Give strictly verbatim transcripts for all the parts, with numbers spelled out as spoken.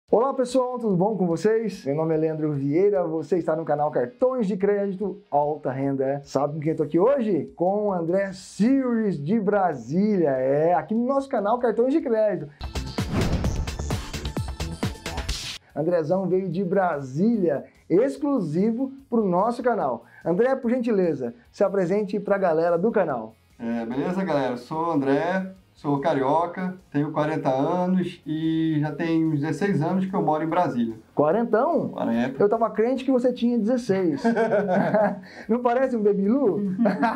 Olá pessoal, tudo bom com vocês? Meu nome é Leandro Vieira, você está no canal Cartões de Crédito Alta Renda. Sabe com quem eu tô aqui hoje? Com o André Series de Brasília, é, aqui no nosso canal Cartões de Crédito. Andrezão veio de Brasília, exclusivo para o nosso canal. André, por gentileza, se apresente para a galera do canal. É, beleza, galera? Sou o André, sou carioca, tenho quarenta anos e já tem uns dezesseis anos que eu moro em Brasília. Quarentão? quarenta. Eu tava crente que você tinha dezesseis. Não parece um bebilu?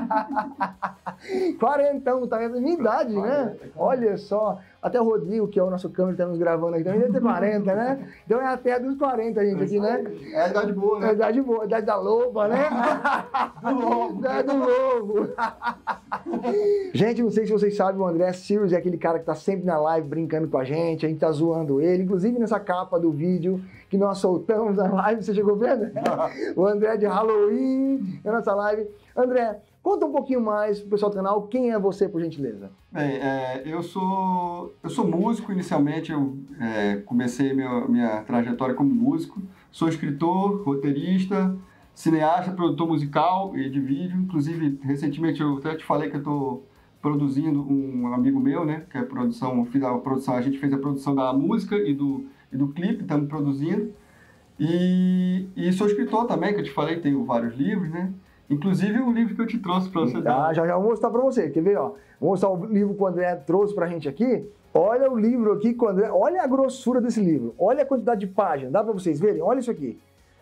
Quarentão, tá na minha idade, né? Olha só. Até o Rodrigo, que é o nosso câmera, tá nos gravando aqui, também deve ter quarenta, né? Então é até dos quarenta, gente, aqui, né? É a idade boa, né? É a idade boa, a idade da loba, né? Do lobo. Idade do lobo. Gente, não sei se vocês sabem, o André Series é aquele cara que tá sempre na live brincando com a gente, a gente tá zoando ele, inclusive nessa capa do vídeo que nós soltamos na live, você chegou vendo? O André de Halloween na nossa live. André, conta um pouquinho mais pro pessoal do canal, quem é você, por gentileza? Bem, é, eu, sou, eu sou músico inicialmente, eu é, comecei minha, minha trajetória como músico, sou escritor, roteirista, cineasta, produtor musical e de vídeo, inclusive recentemente eu até te falei que eu estou produzindo um amigo meu, né, que é a produção, fiz a produção, a gente fez a produção da música e do, e do clipe, estamos produzindo, e, e sou escritor também, que eu te falei, tenho vários livros, né, inclusive o livro que eu te trouxe para você. Ah, já já vou mostrar para você, quer ver, ó, vou mostrar o livro que o André trouxe pra gente aqui, olha o livro aqui que o André, olha a grossura desse livro, olha a quantidade de páginas, dá para vocês verem, olha isso aqui,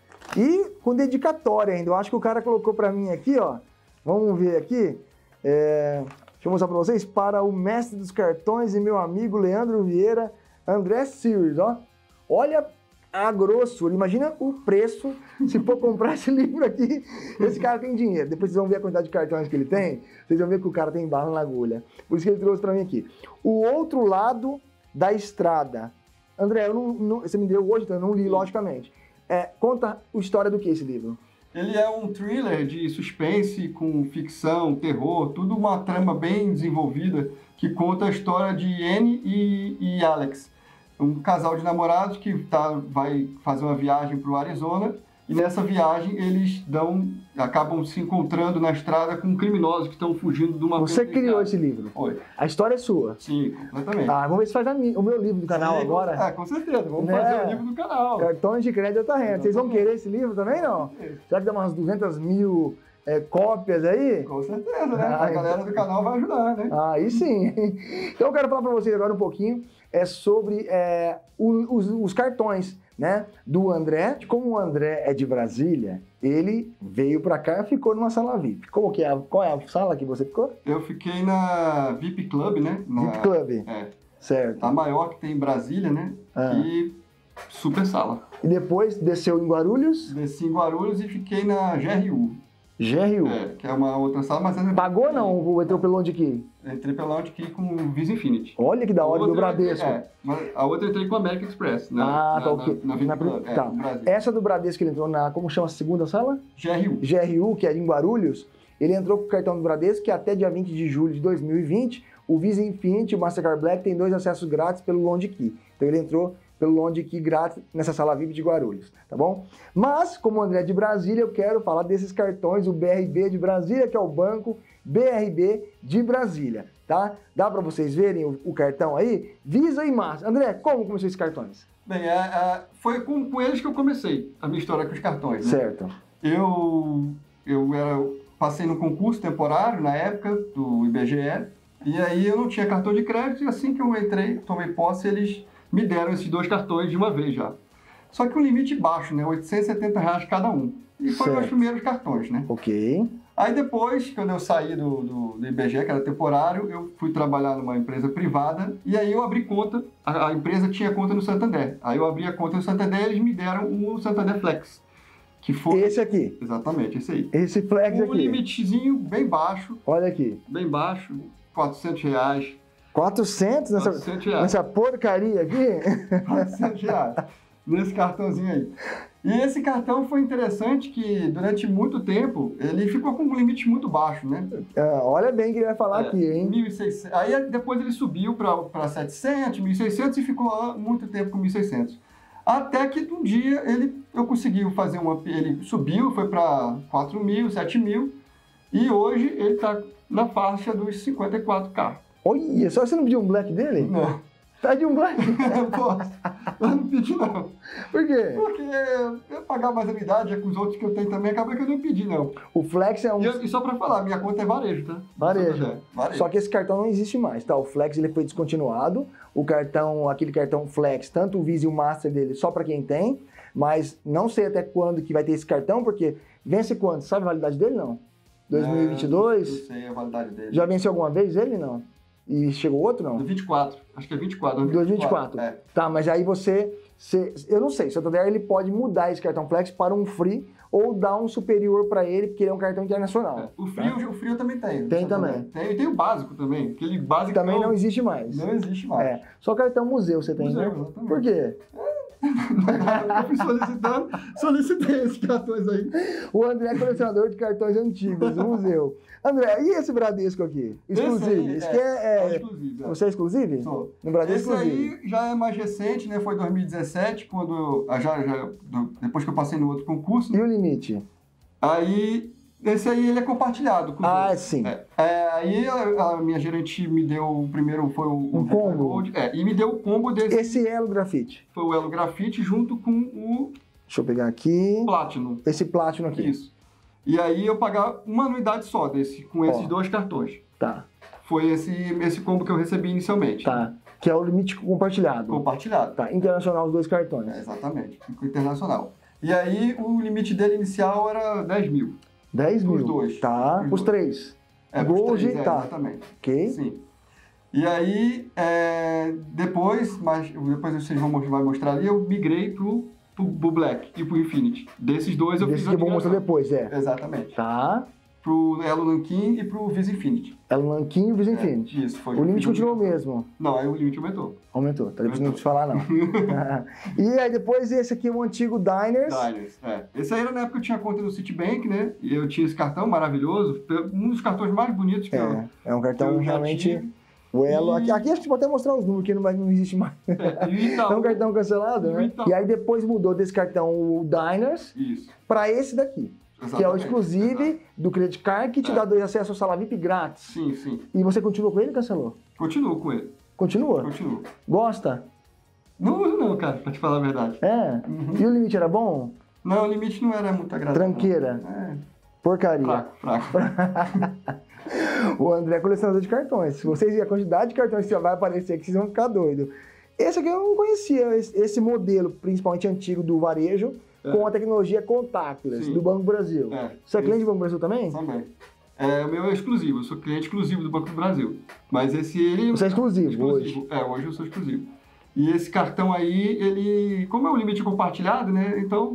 e com dedicatória ainda, eu acho que o cara colocou para mim aqui, ó, vamos ver aqui, é... deixa eu mostrar para vocês, para o mestre dos cartões e meu amigo Leandro Vieira, André Series, ó. Olha a grossura, imagina o preço se for comprar esse livro aqui. Esse cara tem dinheiro, depois vocês vão ver a quantidade de cartões que ele tem, vocês vão ver que o cara tem barro na agulha. Por isso que ele trouxe para mim aqui. O Outro Lado da Estrada. André, eu não, não, você me deu hoje, então eu não li, logicamente. É, conta a história do que esse livro? Ele é um thriller de suspense com ficção, terror, tudo uma trama bem desenvolvida que conta a história de Annie e, e Alex, um casal de namorados que tá, vai fazer uma viagem para o Arizona e nessa viagem eles dão, acabam se encontrando na estrada com criminosos que estão fugindo de uma... Você criou esse livro? Foi. A história é sua? Sim, completamente. Ah, vamos ver se faz a minha, o meu livro do canal. Sim, agora. É, com certeza, vamos né? fazer o livro do canal. Cartões de Crédito Alta Renda. Vocês vão querer esse livro também, não? Será que dá umas duzentas mil é, cópias aí? Com certeza, né? Ah, a galera do canal vai ajudar, né? Aí sim. Então eu quero falar para vocês agora um pouquinho é, sobre é, os, os cartões, né, do André. Como o André é de Brasília, ele veio para cá e ficou numa sala V I P. Como que é? Qual é a sala que você ficou? Eu fiquei na V I P Club, né? Na, V I P Club. É. Certo. A maior que tem em Brasília, né? Ah. E super sala. E depois desceu em Guarulhos? Desci em Guarulhos e fiquei na G R U. G R U. É, que é uma outra sala, mas... É... Pagou ou não? Entrou pelo onde aqui? Entrei pela onde aqui com o Visa Infinity. Olha que da hora, do Bradesco. É, a outra eu entrei com a American Express. Na, ah, na, tá ok. Na, na, na, na, é, tá. no Brasil. Essa do Bradesco ele entrou na, como chama a segunda sala? G R U. G R U, que é em Guarulhos. Ele entrou com o cartão do Bradesco, que até dia vinte de julho de dois mil e vinte, o Visa Infinity e o Mastercard Black tem dois acessos grátis pelo Loan Key. Então ele entrou pelo Loan Key grátis nessa sala V I P de Guarulhos, tá bom? Mas, como o André é de Brasília, eu quero falar desses cartões, o B R B de Brasília, que é o Banco B R B de Brasília, tá? Dá para vocês verem o, o cartão aí? Visa e Master. André, como começou esses cartões? Bem, é, é, foi com, com eles que eu comecei a minha história com os cartões, né? Certo. Eu, eu era, passei no concurso temporário, na época, do I B G E, e aí eu não tinha cartão de crédito, e assim que eu entrei, tomei posse, eles me deram esses dois cartões de uma vez já. Só que um limite baixo, né? oitocentos e setenta reais cada um. E foram os primeiros cartões, né? Ok. Aí depois, quando eu saí do, do, do I B G E, que era temporário, eu fui trabalhar numa empresa privada e aí eu abri conta, a, a empresa tinha conta no Santander. Aí eu abri a conta no Santander e eles me deram o Santander Flex. Que foi... Esse aqui? Exatamente, esse aí. Esse Flex um aqui. Um limitezinho bem baixo. Olha aqui. Bem baixo, quatrocentos reais. quatrocentos nessa, quatrocentos reais. nessa porcaria aqui? quatrocentos reais. Nesse cartãozinho aí. E esse cartão foi interessante que durante muito tempo ele ficou com um limite muito baixo, né? Ah, olha bem o que ele vai falar é, aqui, hein? mil e seiscentos. Aí depois ele subiu para setecentos, mil e seiscentos e ficou lá muito tempo com mil e seiscentos. Até que um dia ele, eu consegui fazer uma... Ele subiu, foi para quatro mil, sete mil. E hoje ele está na faixa dos cinquenta e quatro K. Olha, só você não pediu um black dele? Não. Pede um black. Eu posso. Eu não pedi, não. Por quê? Porque eu pagar mais anuidade com os outros que eu tenho também, acaba que eu não pedi, não. O Flex é um... E, eu, e só para falar, minha conta é varejo, tá? Varejo. É, varejo. Só que esse cartão não existe mais, tá? O Flex ele foi descontinuado. O cartão, aquele cartão Flex, tanto o Visa e o Master dele, só para quem tem. Mas não sei até quando que vai ter esse cartão, porque vence quando? Sabe a validade dele, não? dois mil e vinte e dois? É, não sei a validade dele. Já venceu alguma vez ele, não? E chegou outro, não? Do vinte e quatro. Acho que é vinte e quatro. dois mil e vinte e quatro. É. Tá, mas aí você, você... Eu não sei, o Santander ele pode mudar esse cartão Flex para um Free ou dar um superior para ele, porque ele é um cartão internacional. É. O Free, tá? o Free eu também tenho. Tem também. Tem, e tem o básico também. Aquele básico também não, não existe mais. Não existe mais. É. Só cartão museu você tem, Museu, né? exatamente. Por quê? Eu fui solicitando, solicitei esses cartões aí. O André é colecionador de cartões antigos do museu. André, e esse Bradesco aqui? Exclusivo. Esse, Esse aí, aqui é... é... é exclusivo. É. Você é exclusivo? Sou. No Bradesco Esse exclusivo. aí já é mais recente, né? Foi dois mil e dezessete, quando ah, já, já, depois que eu passei no outro concurso. E o limite? Aí, esse aí ele é compartilhado com os Ah, outros. sim. É, é, aí a, a minha gerente me deu o primeiro, foi o... Um o combo? Gold, é, e me deu o combo desse, Esse Elo Grafite. foi o Elo Grafite junto com o Deixa eu pegar aqui. Platinum. Esse Platinum aqui. Isso. E aí eu pagar uma anuidade só desse, com esses Ó. dois cartões. Tá, Foi esse, esse combo que eu recebi inicialmente. tá. Que é o limite compartilhado. Compartilhado. Tá, internacional os dois cartões. É, exatamente. Com o internacional. E aí o limite dele inicial era dez mil. dez mil. Os dois. Tá, Os os dois. três. É, pros Gold, três, é, tá. exatamente. Ok. Sim. E aí, é, depois, mas depois vocês vão mostrar, vai mostrar ali, eu migrei pro, pro, pro Black e pro Infinity. Desses dois eu Esse fiz que a eu vou mostrar migração. depois, é. Exatamente. Tá. Pro Elo Nankin e pro Visa Infinity. É o Lanquinho e o Visa É, Infinity. isso, foi. O limite fiz a continuou o migração. mesmo. Não, aí o limite aumentou. Aumentou, tá? Depois não Aumentou. preciso falar, não. E aí depois esse aqui é o antigo Diners. Diners, é. Esse aí era na época que eu tinha conta no Citibank, né? E eu tinha esse cartão maravilhoso, um dos cartões mais bonitos que eu, É, é um que cartão eu já realmente... tive. O Elo, E- aqui, aqui a gente pode até mostrar os números, que não, vai- não existe mais. É, e o Itaú- É um cartão cancelado, E o né? Itaú- E aí depois mudou desse cartão o Diners Isso. para esse daqui, que é o Exatamente. exclusive Exato. do Credit Card, que te É. dá dois acessos ao Sala V I P grátis. Sim, sim. E você continua com ele ou cancelou? Continuo com ele. Continua? Continuo. Gosta? Não uso não, cara, pra te falar a verdade. É? Uhum. E o limite era bom? Não, o limite não era muito agradável. Tranqueira. É, Porcaria. fraco, fraco. O André é colecionador de cartões. Se vocês verem a quantidade de cartões que vai aparecer aqui, vocês vão ficar doidos. Esse aqui eu não conhecia, esse, esse modelo, principalmente antigo do varejo, É. com a tecnologia contactless Sim. do Banco do Brasil. É, Você é isso. cliente do Banco do Brasil também? Também. É, o meu é exclusivo, eu sou cliente exclusivo do Banco do Brasil. Mas esse ele... Você é exclusivo, exclusivo. É, hoje eu sou exclusivo. E esse cartão aí, ele... Como é um limite compartilhado, né? Então,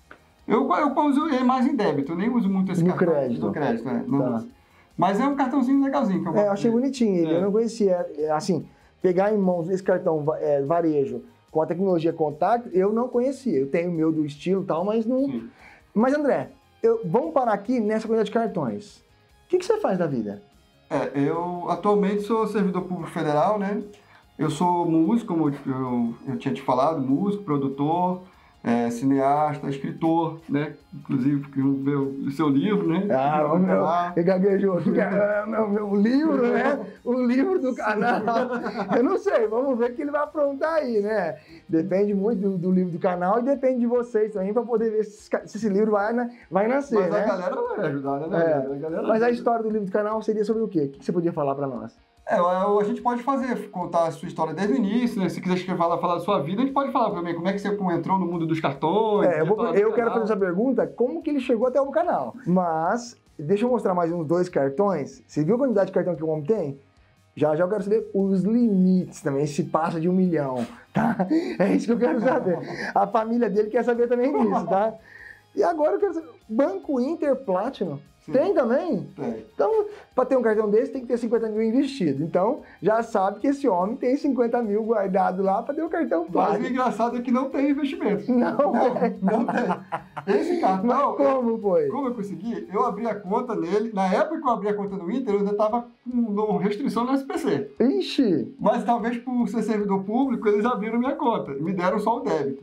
eu, eu uso ele mais em débito, eu nem uso muito esse No cartão. crédito. No crédito, né? Não Tá. uso. Mas é um cartãozinho legalzinho. Que eu É, gosto eu achei dele. bonitinho ele, É. eu não conhecia. É, Assim, pegar em mãos esse cartão va- é, varejo com a tecnologia contact, eu não conhecia. Eu tenho o meu do estilo e tal, mas não... Sim. Mas André, eu- vamos parar aqui nessa quantidade de cartões. O que, que você faz da vida? É, eu atualmente sou servidor público federal, né? Eu sou músico, como eu, eu, eu tinha te falado, músico, produtor, é, cineasta, escritor, né? Inclusive, ver o seu livro, né? Ah, Eu o vou meu, falar. ele gaguejou aqui, é, meu, meu livro, né? O livro do canal. Eu não sei, vamos ver o que ele vai aprontar aí, né? Depende muito do, do livro do canal e depende de vocês também para poder ver se, se esse livro vai, na- vai nascer, Mas né? a galera vai ajudar, né? É. A galera Mas a ajuda. história do livro do canal seria sobre o quê? O que você podia falar para nós? É, a gente pode fazer, contar a sua história desde o início, né? Se quiser escrever, falar, falar da sua vida, a gente pode falar também como é que você entrou no mundo dos cartões. É, eu, vou- falar do eu quero canal. fazer essa pergunta, como que ele chegou até o canal? Mas, deixa eu mostrar mais uns dois cartões. Você viu a quantidade de cartão que o homem tem? Já já eu quero saber os limites também, se passa de um milhão, tá? É isso que eu quero saber. A família dele quer saber também disso, tá? E agora eu quero saber, Banco Inter Platinum, Sim. tem também? Tem. Então, para ter um cartão desse, tem que ter cinquenta mil investido. Então, já sabe que esse homem tem cinquenta mil guardado lá para ter o cartão Mas o Platinum. engraçado é que não tem investimento. Não, Não, é. não tem. Esse cartão, Mas como foi? como eu consegui? Eu abri a conta nele. Na época que eu abri a conta no Inter, eu ainda estava com restrição no S P C. Ixi, Mas talvez por ser servidor público, eles abriram minha conta e me deram só o débito.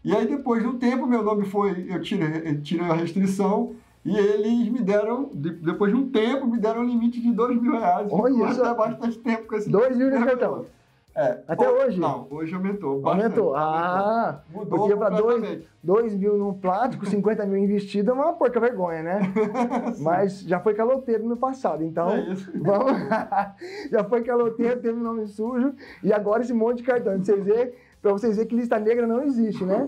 E aí, depois de um tempo, meu nome foi, eu tirei, tirei a restrição e eles me deram, depois de um tempo, me deram um limite de dois mil reais. Olha isso. Há bastante tempo com esse dois mil no cartão. É. Até Ou, hoje? Não, hoje aumentou. Bastante. Aumentou. Ah, mudou porque para completamente. dois mil num plástico, cinquenta mil investido é uma porca vergonha, né? Mas já foi caloteiro no passado, então É isso. vamos. Já foi caloteiro, teve nome sujo e agora esse monte de cartão. Pra vocês verem, pra vocês verem que lista negra não existe, né?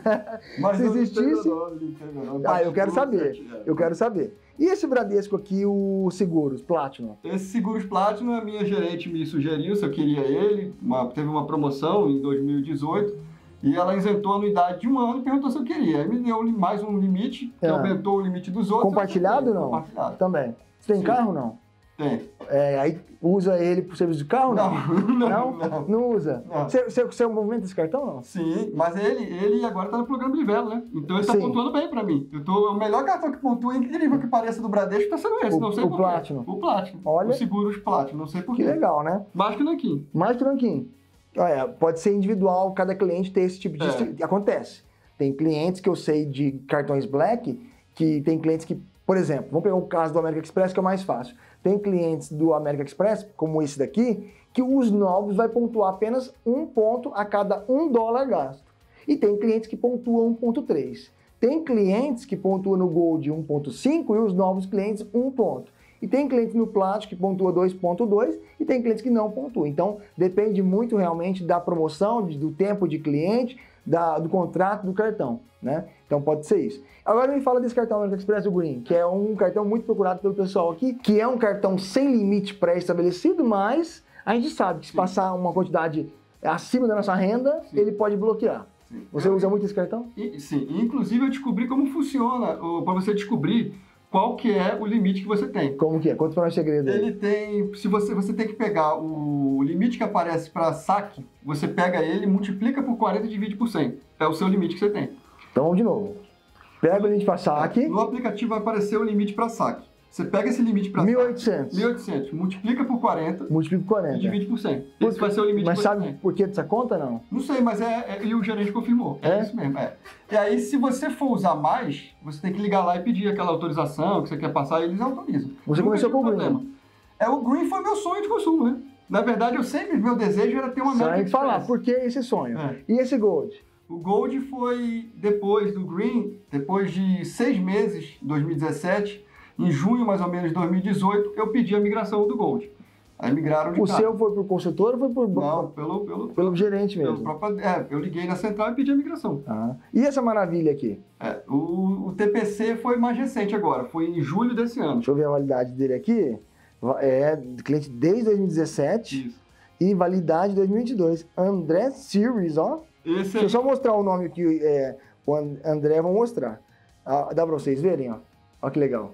Mas se eu não existisse. tenho nome, não tenho nome. Ah, eu quero saber. Certo, é. Eu quero saber. E esse Bradesco aqui, o Seguros, Platinum? Esse Seguros Platinum, a minha gerente me sugeriu se eu queria ele. Uma, teve uma promoção em dois mil e dezoito e ela isentou a anuidade de um ano e perguntou se eu queria. Aí me deu mais um limite, que Ah. aumentou o limite dos outros. Compartilhado ou não? Compartilhado. Também. Você tem Sim. carro ou não? Tem. É, aí usa ele pro serviço de carro ou não? Não, Não? não. Não usa? Não. Você, você, você movimenta esse cartão ou não? Sim, mas ele, ele agora tá no programa Livelo, né? Então ele tá Sim. pontuando bem pra mim. Eu tô, o melhor cartão que pontua, incrível que pareça do Bradesco, tá sendo esse. O- não sei o por quê. Platinum. O Platinum. Olha. O Seguros Platinum, não sei por Que quê. legal, né? Mais que nanquim. Mais tranquilo. Olha, pode ser individual, cada cliente ter esse tipo de... É. Acontece. Tem clientes que eu sei de cartões Black, que tem clientes que, por exemplo, vamos pegar o caso do American Express, que é o mais fácil. Tem clientes do American Express, como esse daqui, que os novos vai pontuar apenas um ponto a cada um dólar gasto. E tem clientes que pontuam um ponto três. Tem clientes que pontuam no Gold um ponto cinco e os novos clientes um ponto. E tem clientes no Platinum que pontua dois ponto dois e tem clientes que não pontuam. Então, depende muito realmente da promoção, de- do tempo de cliente, da- do contrato do cartão, né? Então, pode ser isso. Agora me fala desse cartão American Express do Green, que é um cartão muito procurado pelo pessoal aqui, que é um cartão sem limite pré-estabelecido, mas a gente sabe que se Sim. passar uma quantidade acima da nossa renda, Sim. ele pode bloquear. Sim. Você Eu- usa muito esse cartão? E- Sim, inclusive eu descobri como funciona, para você descobrir qual que é o limite que você tem. Como que é? Conta pra nós o segredo aí. Ele tem, se você, você tem que pegar o limite que aparece para saque, você pega ele, multiplica por quarenta e divide por cem. É o seu limite que você tem. Então vamos de novo. Pega o limite pra saque, No aplicativo vai aparecer o limite para saque. Você pega esse limite para mil e saque, oitocentos. mil e oitocentos, multiplica por quarenta Multiplica por e quarenta. divide por cem. Por- Esse vai ser o limite Mas que você sabe tem. por que dessa conta, não? Não sei, mas é, é- e o gerente confirmou. É, É? isso mesmo, é. E aí, se você for usar mais, você tem que ligar lá e pedir aquela autorização que você quer passar e eles autorizam. Você Nunca começou tive com o Green. problema. É, o Green foi meu sonho de consumo, né? Na verdade, eu sempre, meu desejo era ter uma American Sem falar, Express. por que esse sonho? É. E esse Gold? O Gold foi depois do Green, depois de seis meses, dois mil e dezessete, em junho mais ou menos de dois mil e dezoito, eu pedi a migração do Gold. Aí migraram de O carro. seu foi por consultor ou foi por, Não, pelo, pelo, pelo gerente pelo mesmo? próprio... É, eu liguei na central e pedi a migração. Ah. E essa maravilha aqui? É, o, o T P C foi mais recente agora, foi em julho desse ano. Deixa eu ver a validade dele aqui. Va- É cliente desde dois mil e dezessete Isso. e validade dois mil e vinte e dois. André Series, ó. Esse Deixa aí, eu só mostrar o nome que é, o An- André, vou mostrar. Ah, dá pra vocês verem, ó. Ó que legal.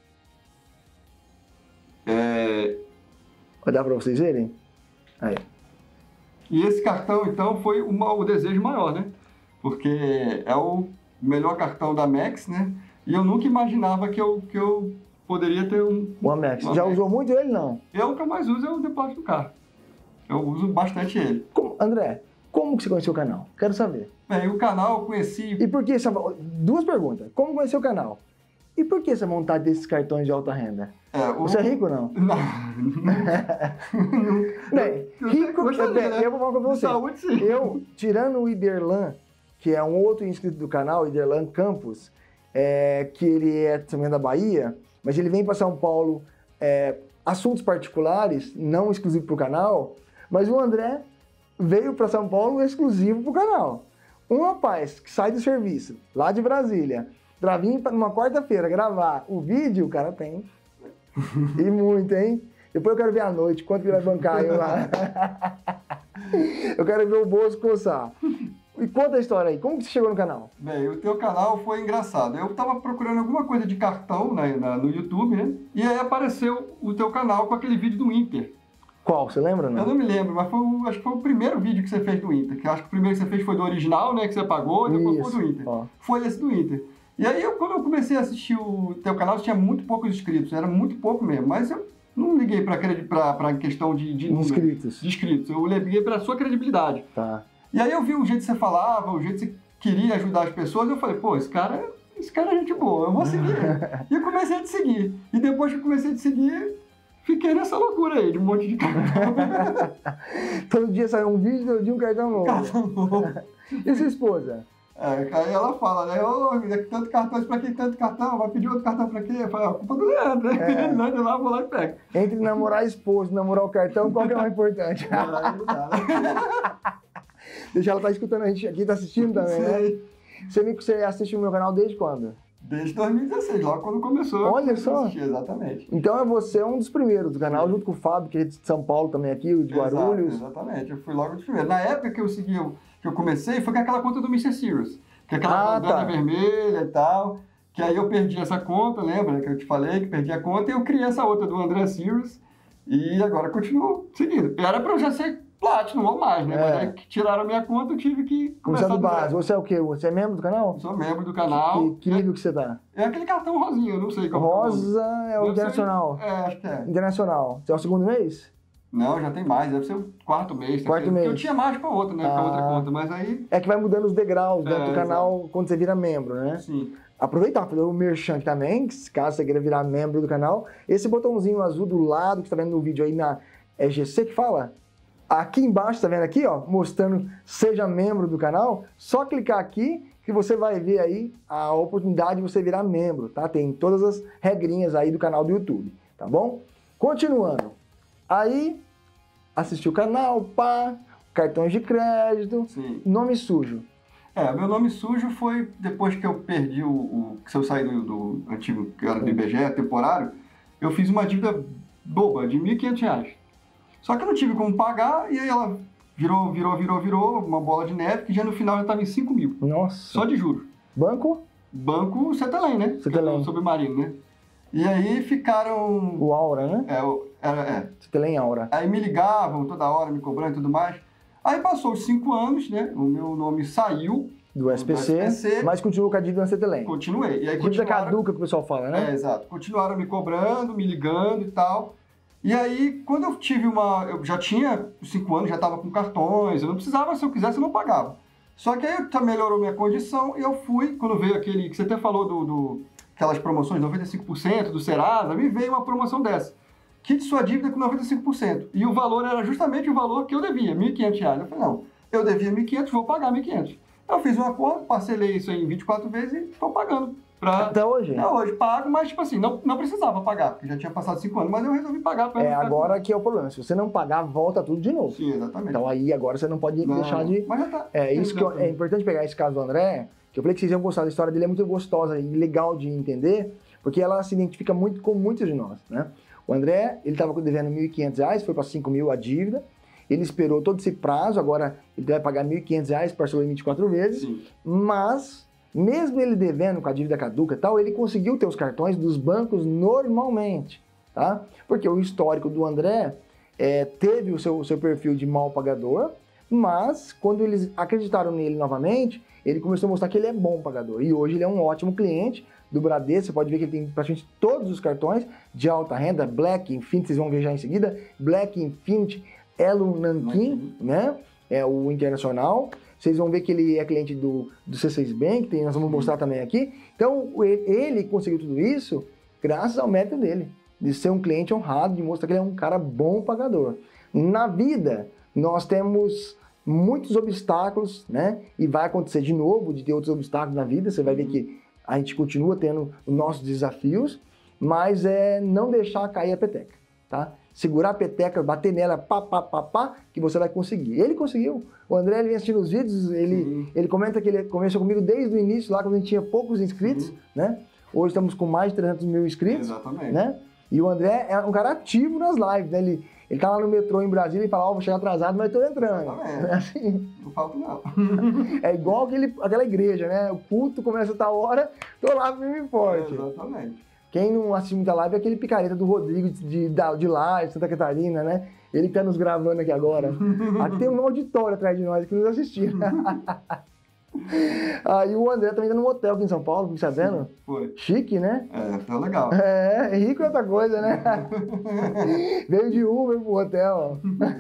é, Dá pra vocês verem? Aí. e esse cartão, então, foi uma- o desejo maior, né? Porque é o melhor cartão da Max, né? E eu nunca imaginava que eu, que eu poderia ter um... O Amex. O Já Amex. usou muito ele, não? Eu, o que eu mais uso é o depósito do carro. Eu uso bastante ele. Como- André, como que você conheceu o canal? Quero saber. Bem, o canal eu conheci... E por que essa... Duas perguntas. Como conheceu o canal? E por que essa vontade desses cartões de alta renda? É, o... Você é rico ou não? Não. Bem, Eu rico... gostaria, bem, né? Eu vou falar pra De você. saúde, sim. Eu, tirando o Iderlan, que é um outro inscrito do canal, Iderlan Campos, é, que ele é também da Bahia, mas ele vem para São Paulo, é, assuntos particulares, não exclusivo para o canal, mas o André veio para São Paulo exclusivo para o canal. Um rapaz que sai do serviço, lá de Brasília, para vir pra- numa quarta-feira gravar o vídeo, o cara tem. E muito, hein? Depois eu quero ver à noite quanto que ele vai bancar eu lá. Eu quero ver o bolso coçar. E conta a história aí, como que você chegou no canal? Bem, o teu canal foi engraçado. Eu tava procurando alguma coisa de cartão né, na- no YouTube, né? E aí apareceu o teu canal com aquele vídeo do Inter. Qual, você lembra ou Eu não? não me lembro, mas foi o, acho que foi o primeiro vídeo que você fez do Inter. Que eu acho que o primeiro que você fez foi do original, né? Que você apagou, e depois foi do Inter. ó. Foi esse do Inter. E aí, eu, quando eu comecei a assistir o teu canal, tinha muito poucos inscritos. Era muito pouco mesmo. Mas eu não liguei pra, credi- pra, pra questão de, de número. Inscritos. De inscritos. Eu liguei pra sua credibilidade. Tá. E aí eu vi o jeito que você falava, o jeito que você queria ajudar as pessoas, eu falei, pô, esse cara, esse cara é gente boa, eu vou seguir ele. E eu comecei a te seguir. E depois que eu comecei a te seguir, fiquei nessa loucura aí, de um monte de cartão. Todo dia saiu um vídeo de um cartão novo. Cartão novo. E sua esposa? É, aí ela fala, né? Ô, tanto cartão, pra que tanto cartão? Vai pedir outro cartão pra quê? Eu falo, a culpa do Leandro, né? É. Leandro lá, vou lá e pego. Entre namorar a esposa e namorar o cartão, qual que é mais importante? Não, aí não dá, né? Deixa ela tá escutando a gente aqui, tá assistindo também, né? Sei. Você me você assiste o meu canal desde quando? Desde dois mil e dezesseis, logo quando começou. eu Olha comecei a só. assistir, exatamente. Então é você um dos primeiros do canal, junto com o Fábio, que é de São Paulo também aqui, o de Guarulhos. Exato, exatamente, eu fui logo de primeiro. Na época que eu segui, que eu comecei, foi com aquela conta do mister Serious. Que é aquela Ah, bandana tá. vermelha e tal. Que aí eu perdi essa conta, lembra que eu te falei que perdi a conta, e eu criei essa outra do André Serious. E agora continuo seguindo. Era pra eu já ser Platinum ou mais, né? É. Mas aí que tiraram a minha conta, eu tive que Começar começar do base. Você é o quê? Você é membro do canal? Eu sou membro do canal. Que, que nível que você tá? É, é aquele cartão rosinho, eu não sei qual que é o nome. Rosa é o Deve ser- internacional. É, acho que é. Internacional. Você é o segundo mês? Não, já tem mais, deve ser o quarto mês. Quarto terceiro, mês. Porque eu tinha mais com a outra, né? Com a outra Ah. conta, mas aí, É que vai mudando os degraus dentro É, do canal quando você vira membro, né? sim. Aproveitar para fazer o merchan aqui também, que caso você queira virar membro do canal. Esse botãozinho azul do lado que você tá vendo no vídeo aí na é G C que fala? Aqui embaixo, tá vendo aqui, ó, mostrando seja membro do canal. Só clicar aqui que você vai ver aí a oportunidade de você virar membro, tá? Tem todas as regrinhas aí do canal do YouTube, tá bom? Continuando. Aí, assistiu o canal, pá, cartões de crédito, Sim. nome sujo. É, meu nome sujo foi depois que eu perdi o... o que eu saí do, do antigo, que era do I B G E, temporário, eu fiz uma dívida boba de mil e quinhentos reais. Só que eu não tive como pagar, e aí ela virou, virou, virou, virou, uma bola de neve, que já no final já estava em cinco mil. Nossa. Só de juros. Banco? Banco Cetelem, né? Cetelem. Que é o submarino, né? E aí ficaram... O Aura, né? É, o- era, é. Você tem Aura. Aí me ligavam toda hora, me cobrando e tudo mais. Aí passou os cinco anos, né? O meu nome saiu, Do S P C, Do S P C. mas continua com a dívida na Cetelem. continuei. E aí Dívida continuaram, caduca que o pessoal fala, é, né? exato. Continuaram me cobrando, me ligando e tal. E aí, quando eu tive uma... Eu já tinha os cinco anos, já estava com cartões, eu não precisava, se eu quisesse, eu não pagava. Só que aí tá- melhorou minha condição e eu fui, quando veio aquele... que você até falou do... do aquelas promoções, noventa e cinco por cento do Serasa, me veio uma promoção dessa. Quite sua dívida com noventa e cinco por cento. E o valor era justamente o valor que eu devia, mil e quinhentos reais. Eu falei, não, eu devia mil e quinhentos, vou pagar mil e quinhentos. Eu fiz um acordo, parcelei isso aí em vinte e quatro vezes e estou pagando. Pra... Até hoje. Até hoje, pago, mas tipo assim, não, não precisava pagar, porque já tinha passado cinco anos, mas eu resolvi pagar para É, agora que é o problema. Se você não pagar, volta tudo de novo. Sim, exatamente. Então aí agora você não pode Não, deixar de... Mas já tá. É isso que eu- é importante pegar esse caso do André, que eu falei que vocês iam gostar da história dele, é muito gostosa e legal de entender, porque ela se identifica muito com muitos de nós, né? O André, ele estava devendo mil e quinhentos reais, foi para cinco mil a dívida, ele esperou todo esse prazo, agora ele vai pagar mil e quinhentos reais, parcelou em vinte e quatro vezes, Sim. mas mesmo ele devendo com a dívida caduca e tal, ele conseguiu ter os cartões dos bancos normalmente, tá? Porque o histórico do André é, teve o seu, o seu perfil de mal pagador, mas quando eles acreditaram nele novamente, ele começou a mostrar que ele é bom pagador. E hoje ele é um ótimo cliente do Bradesco. Você pode ver que ele tem praticamente todos os cartões de alta renda, Black, Infinity, vocês vão ver já em seguida, Black, Infinity, Elo Nankin, né? É o internacional. Vocês vão ver que ele é cliente do, do C seis Bank, tem, nós vamos mostrar também aqui. Então, ele, ele conseguiu tudo isso graças ao mérito dele, de ser um cliente honrado, de mostrar que ele é um cara bom pagador. Na vida, nós temos muitos obstáculos, né? E vai acontecer de novo, de ter outros obstáculos na vida. Você vai ver que a gente continua tendo os nossos desafios, mas é não deixar cair a peteca, tá? Segurar a peteca, bater nela, pá, pá, pá, pá, que você vai conseguir. Ele conseguiu. O André, ele vem assistindo os vídeos, ele, ele comenta que ele começou comigo desde o início, lá quando a gente tinha poucos inscritos, Uhum. né? Hoje estamos com mais de trezentos mil inscritos, Exatamente. né? E o André é um cara ativo nas lives, né? Ele, ele tá lá no metrô em Brasília e fala, ó, oh, vou chegar atrasado, mas tô entrando. Exatamente. É assim. Não falta não. É igual aquele, aquela igreja, né? O culto começa a tal hora, tô lá firme e forte. Exatamente. Quem não assiste muita live é aquele picareta do Rodrigo de, de, de lá, de Santa Catarina, né? Ele que tá nos gravando aqui agora. Aqui tem um auditório atrás de nós que nos assistindo. Aí o André também tá num hotel aqui em São Paulo, fique sabendo. Foi. Chique, né? É, tá legal. É, rico é outra coisa, né? Veio de Uber pro hotel.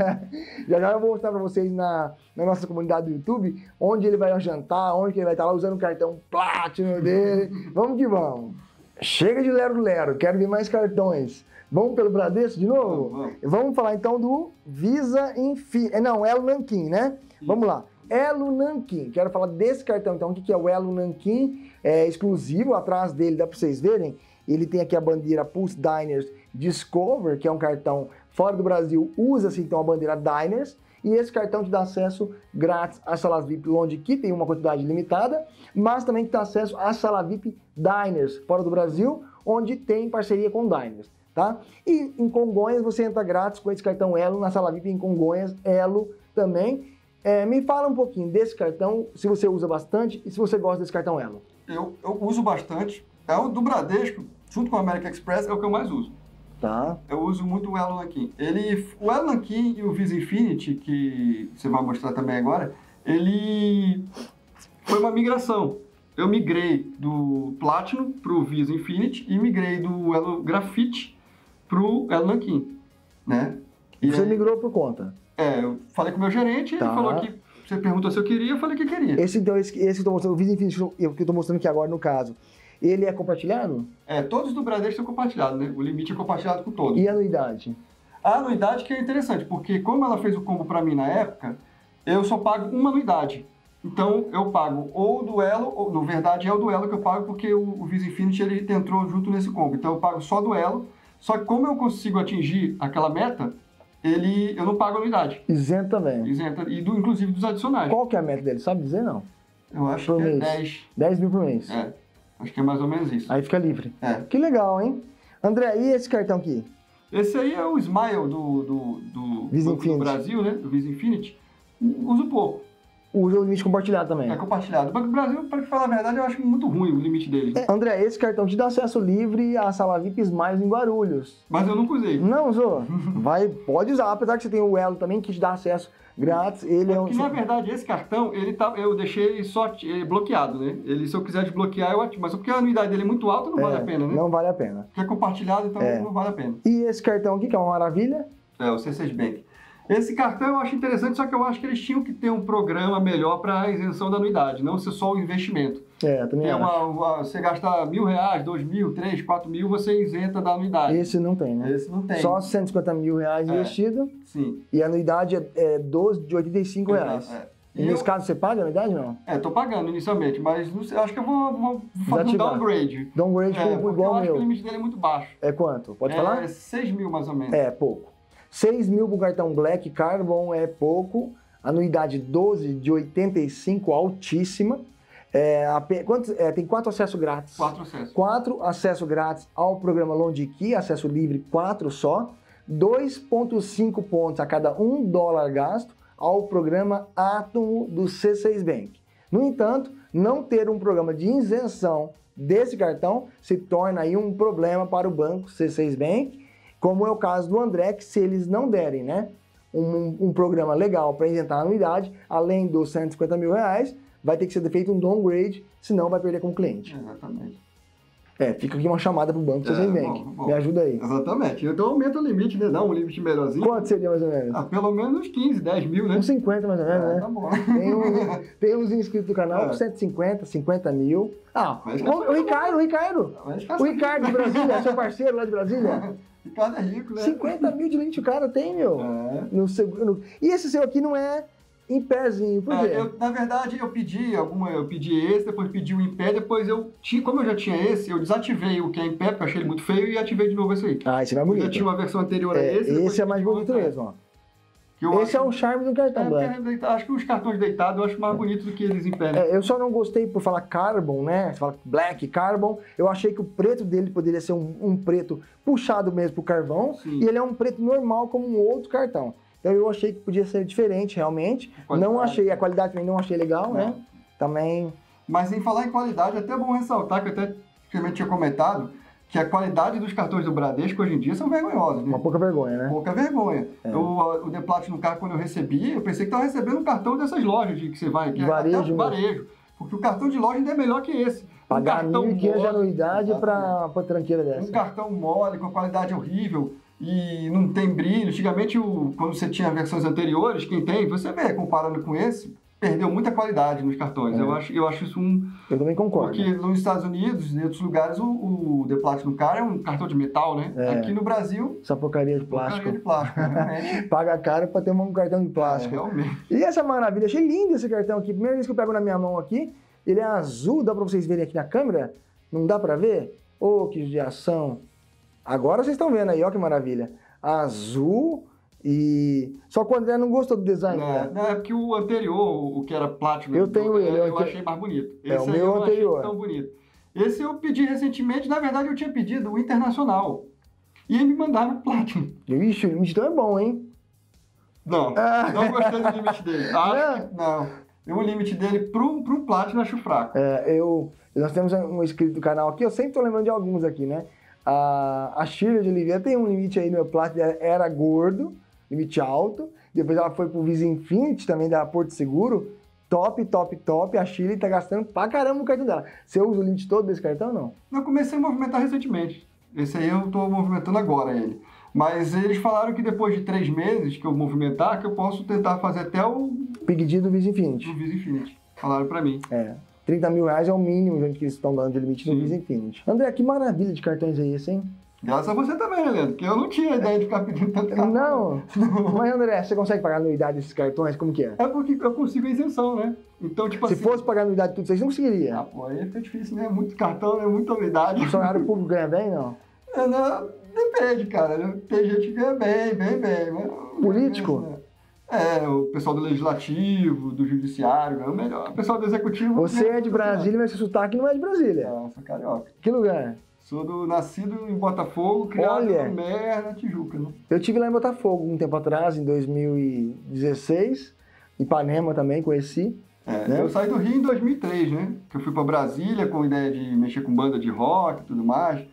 Já já eu vou mostrar pra vocês na, na nossa comunidade do YouTube, onde ele vai jantar, onde que ele vai estar lá usando o cartão Platinum dele. Vamos que vamos. Chega de lero-lero, quero ver mais cartões. Vamos pelo Bradesco de novo? Vamos, vamos. Vamos falar então do Visa Infinity. Não, Elo Nanquim, né? Isso. Vamos lá. Elo Nanquim. Quero falar desse cartão. Então, o que é o Elo Nanquim? É exclusivo. Atrás dele, dá para vocês verem. Ele tem aqui a bandeira Pulse Diners Discover, que é um cartão fora do Brasil. Usa-se então a bandeira Diners. E esse cartão te dá acesso grátis às salas V I P Longe, que tem uma quantidade limitada, mas também te dá acesso à sala V I P Diners fora do Brasil, onde tem parceria com Diners. Tá? E em Congonhas você entra grátis com esse cartão Elo na sala V I P em Congonhas, Elo também. É, me fala um pouquinho desse cartão, se você usa bastante e se você gosta desse cartão Elo. Eu, eu uso bastante. É o do Bradesco, junto com o American Express, é o que eu mais uso. Tá. Eu uso muito o Elo Nanquim. Ele, o Elo Nanquim e o Visa Infinity, que você vai mostrar também agora, ele foi uma migração. Eu migrei do Platinum para o Visa Infinity e migrei do Elo Grafite para o Elo Nanquim, né? E você aí, migrou por conta? É, eu falei com o meu gerente, tá. Ele falou que você perguntou se eu queria, eu falei que queria. Esse então, esse, esse que eu estou mostrando, o Visa Infinity, que eu estou mostrando aqui agora no caso, ele é compartilhado? É, todos do Bradesco são compartilhados, né? O limite é compartilhado com todos. E a anuidade? A anuidade que é interessante, porque como ela fez o combo para mim na época, eu só pago uma anuidade. Então, eu pago ou o Elo, ou, na verdade é o Elo que eu pago, porque o, o Visa Infinity ele entrou junto nesse combo. Então, eu pago só do Elo, só que como eu consigo atingir aquela meta, ele, eu não pago anuidade. Isento também. Isento, e do, inclusive dos adicionais. Qual que é a meta dele? Sabe dizer, não? Eu acho por que mês. é dez. dez mil por mês. É, acho que é mais ou menos isso. Aí fica livre. É. Que legal, hein? André, e esse cartão aqui? Esse aí é o Smile do, do, do, Visa do, do Brasil, né? Do Visa Infinity. Uso pouco. Usa o limite compartilhado também. É compartilhado. O Banco do Brasil, para falar a verdade, eu acho muito ruim o limite dele. É, André, esse cartão te dá acesso livre à sala V I P Smiles em Guarulhos. Mas eu nunca usei. Não usou? Vai, pode usar, apesar que você tem o Elo também, que te dá acesso grátis. Ele é, é um... que, na verdade, esse cartão, ele tá, eu deixei ele só ele bloqueado, né? Ele, se eu quiser desbloquear, eu ativo. Mas porque a anuidade dele é muito alta, não é, vale a pena, né? Não vale a pena. Porque é compartilhado, então é. não vale a pena. E esse cartão aqui, que é uma maravilha? É, o C seis Bank. Esse cartão eu acho interessante, só que eu acho que eles tinham que ter um programa melhor para a isenção da anuidade, não ser só o investimento. É, também é uma, acho. uma, você gasta mil reais, dois mil, três, quatro mil, você isenta da anuidade. Esse não tem, né? Esse não tem. Só cento e cinquenta mil reais é, investido. Sim. E a anuidade é, é doze de oitenta e cinco reais. É. E, e nesse eu... caso você paga a anuidade ou não? É, tô pagando inicialmente, mas não sei, acho que eu vou, vou fazer um downgrade. Downgrade é, igual eu ao acho meu. que o limite dele é muito baixo. É quanto? Pode é, falar? É seis mil mais ou menos. É, pouco. seis mil para o cartão Black Carbon é pouco. Anuidade doze de oitenta e cinco, altíssima. É, quantos, é, tem quatro acessos grátis. Quatro acessos. Quatro acessos grátis ao programa Longe Key, acesso livre, quatro só. dois vírgula cinco pontos a cada um dólar gasto ao programa Átomo do C seis Bank. No entanto, não ter um programa de isenção desse cartão se torna aí um problema para o banco C seis Bank, como é o caso do André, que se eles não derem, né, um, um programa legal para isentar a anuidade, além dos cento e cinquenta mil reais, vai ter que ser feito um downgrade, senão vai perder como cliente. Exatamente. É, fica aqui uma chamada pro banco C seis Bank. Bom, bom. Me ajuda aí. Exatamente. Então aumenta o limite, né? Dá um limite melhorzinho. Quanto seria mais ou menos? Ah, pelo menos uns quinze, dez mil, né? Uns cinquenta mais ou menos, ah, né? Tá bom. Tem uns, tem uns inscritos do canal é. com cento e cinquenta, cinquenta mil. Ah, o, o Ricardo, o Ricardo. O Ricardo de Brasília, seu parceiro lá de Brasília. Ricardo é rico, né? cinquenta mil de limite o cara tem, meu. É. No seu, no... E esse seu aqui não é em pézinho, por quê? É, eu, na verdade, eu pedi alguma, eu pedi esse, depois pedi o em pé, depois eu tinha, como eu já tinha esse, eu desativei o que é em pé, porque eu achei ele muito feio, e ativei de novo esse aí. Ah, esse é mais bonito. Eu já tinha uma versão anterior é, a esse. Esse é mais bonito mesmo, ó. Esse acho... é o charme do cartão é, Black. Acho que os cartões deitados eu acho mais bonitos do que eles em pé. Né? É, eu só não gostei por falar Carbon, né? Você fala Black Carbon. Eu achei que o preto dele poderia ser um, um preto puxado mesmo pro carvão. Sim. E ele é um preto normal como um outro cartão. Então eu achei que podia ser diferente, realmente. Não achei, a qualidade também não achei legal, não. né? Também... Mas em falar em qualidade, é até bom ressaltar, que eu até também tinha comentado, que a qualidade dos cartões do Bradesco hoje em dia são vergonhosos, né? Uma pouca vergonha, né? Pouca vergonha. É. Eu, o The Platinum Card, quando eu recebi, eu pensei que estava recebendo um cartão dessas lojas de que você vai... Que varejo. É, varejo. Porque o cartão de loja ainda é melhor que esse. Pagar um cartão mil e quinhentos de mole, anuidade para a tranqueira dessa. Um cartão mole, com a qualidade horrível e não tem brilho. Antigamente, o, quando você tinha versões anteriores, quem tem, você vê, comparando com esse, perdeu muita qualidade nos cartões. É. Eu, acho, eu acho isso um... Eu também concordo. Porque nos Estados Unidos e em outros lugares, o, o The Platinum Card é um cartão de metal, né? É. Aqui no Brasil... Essa porcaria de plástico. Porcaria de plástico, realmente. Paga caro para ter um cartão de plástico. É, realmente. E essa maravilha, achei lindo esse cartão aqui. Primeira vez que eu pego na minha mão aqui, ele é azul, dá para vocês verem aqui na câmera? Não dá para ver? Ô, oh, que judiação. Agora vocês estão vendo aí, ó que maravilha. Azul e... Só que o André não gostou do design, não, né? Não, é porque o anterior, o que era Platinum... Eu tenho ele. Eu, eu achei mais bonito. Esse é o meu eu não anterior. achei tão bonito. Esse eu pedi recentemente, na verdade eu tinha pedido o Internacional. E aí me mandaram o Platinum. Ixi, o limite então é bom, hein? Não, Ah. não gostei do limite dele. Acho Não. que não. O limite dele pro, pro Platinum eu acho fraco. É, eu... Nós temos um inscrito do canal aqui, eu sempre tô lembrando de alguns aqui, né? A, a Shirley de Oliveira tem um limite aí no meu Platinum, era gordo, limite alto. Depois ela foi pro Visa Infinity, também da Porto Seguro. Top, top, top. A Shirley tá gastando pra caramba o cartão dela. Você usa o limite todo desse cartão ou não? Eu comecei a movimentar recentemente. Esse aí eu tô movimentando agora ele. Mas eles falaram que depois de três meses que eu movimentar, que eu posso tentar fazer até o... Pedido do Visa Infinity. Do Visa Infinity. Falaram pra mim. É. trinta mil reais é o mínimo gente, que eles estão dando de limite no Visa Infinity. André, que maravilha de cartões é esse, hein? Graças a você também, né, Leandro? Porque eu não tinha ideia de ficar pedindo tanto cartão. Não. Mas, André, você consegue pagar a anuidade desses cartões? Como que é? É porque eu consigo a isenção, né? Então, tipo Se assim... fosse pagar a anuidade de tudo isso, você não conseguiria. Ah, pô, aí fica difícil, né? Muito cartão, né? Muita unidade. O funcionário público ganha bem, não? É, não, depende, cara. Tem gente que ganha bem, bem, bem. Mas político? Né? É, o pessoal do Legislativo, do Judiciário, ganha melhor. O pessoal do Executivo... Você é de Brasília, mas seu sotaque não é de Brasília. Não, sou carioca. Que lugar? Sou do, nascido em Botafogo, criado Olha, no Mer, na Tijuca, né? Eu estive lá em Botafogo um tempo atrás, em dois mil e dezesseis. Ipanema também, conheci. É, né? Eu saí do Rio em dois mil e três, né? Que eu fui para Brasília com a ideia de mexer com banda de rock e tudo mais.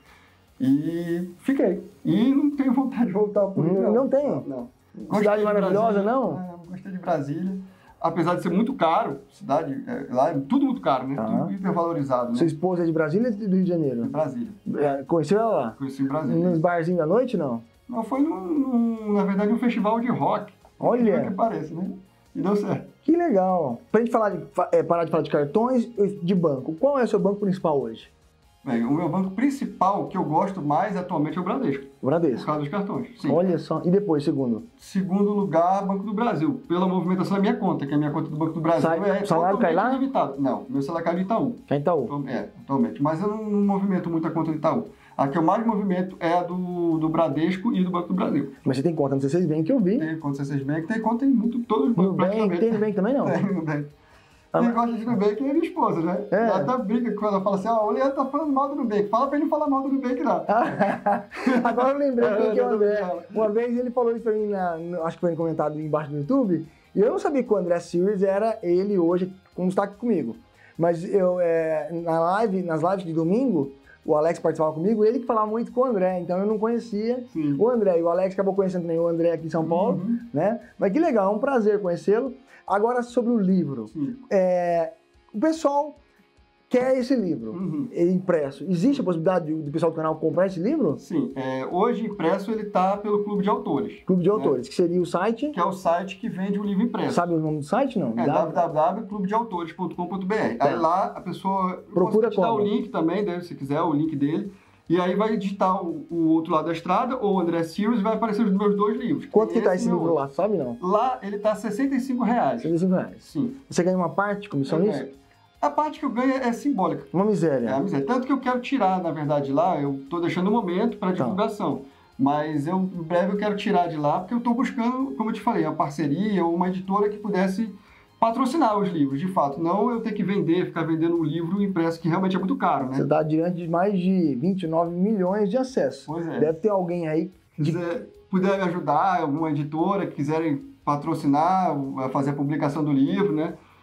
E fiquei. E não tenho vontade de voltar para o Rio. Não, não tem? Não. não. Cidade maravilhosa, Brasília, não? É, gostei de Brasília. Apesar de ser muito caro, cidade, é, lá é tudo muito caro, né? Ah. Tudo hipervalorizado, né? Sua esposa é de Brasília ou do Rio de Janeiro? De Brasília. É, conheceu ela lá? Conheci em Brasília. Nos barzinhos da noite, não? Não, foi, num, num, na verdade, um festival de rock. Olha! Que parece, né? E deu certo. Que legal! Pra gente falar de, é, parar de falar de cartões, de banco, qual é o seu banco principal hoje? Bem, o meu banco principal, que eu gosto mais atualmente, é o Bradesco. O Bradesco. Por causa dos cartões, sim. Olha só. E depois, segundo? Segundo lugar, Banco do Brasil. Pela movimentação da minha conta, que a minha conta do Banco do Brasil Sai, é o salário cai lá? limitado. Não, meu salário cai do Itaú. Cai em Itaú. É, atualmente. Mas eu não, não movimento muito a conta do Itaú. A que eu mais movimento é a do, do Bradesco e do Banco do Brasil. Mas você tem conta no C seis Bank que eu vi. Tem conta C seis Bank, tem conta em muito, todos os No bancos. Bank, tem no Bank também não? Tem no Bank. Ah, Quem mas- gosta de Nubank é minha esposa, né? É. Ela até briga quando ela fala assim, ó, o Leandro tá falando mal do Nubank. Fala pra ele não falar mal do Nubank, não. Agora eu lembrei É, quem que é o eu André. também. Uma vez ele falou isso pra mim, na, no- acho que foi comentado embaixo do YouTube, e eu não sabia que o André Series era ele hoje, com destaque comigo. Mas eu, é, na live, nas lives de domingo, o Alex participava comigo, ele que falava muito com o André, então eu não conhecia Sim. o André. E o Alex acabou conhecendo também o André aqui em São Paulo, Uhum. né? Mas que legal, é um prazer conhecê-lo. Agora, sobre o livro. Sim. É, o pessoal quer esse livro Uhum. impresso. Existe a possibilidade do, do pessoal do canal comprar esse livro? Sim. É, hoje, impresso, ele tá pelo Clube de Autores. Clube de Autores, que seria o site. Que é o site que vende o livro impresso. Sabe o nome do site, não? É Dá- w w w ponto clube de autores ponto com ponto b r. Aí lá a pessoa... eu Procura posso te dar como? o link também, deve, se quiser, o link dele. E aí vai digitar o, o outro lado da estrada, ou André Series, e vai aparecer os meus dois livros. Quanto que tá esse meu livro outro. lá? Sabe não? Lá ele tá sessenta e cinco reais. cento e cinco reais. Sim. Você ganha uma parte, comissão Eu nisso? ganho. A parte que eu ganho é simbólica. Uma É miséria. a miséria. Tanto que eu quero tirar, na verdade, lá, eu estou deixando um momento para Tá. divulgação. Mas eu, em breve eu quero tirar de lá, porque eu estou buscando, como eu te falei, uma parceria ou uma editora que pudesse patrocinar os livros, de fato. Não eu ter que vender, ficar vendendo um livro impresso, que realmente é muito caro, né? Você está diante de mais de vinte e nove milhões de acessos. Pois é. Deve ter alguém aí Se de... quiser, puder me ajudar, alguma editora que quiserem patrocinar, fazer a publicação do livro, né?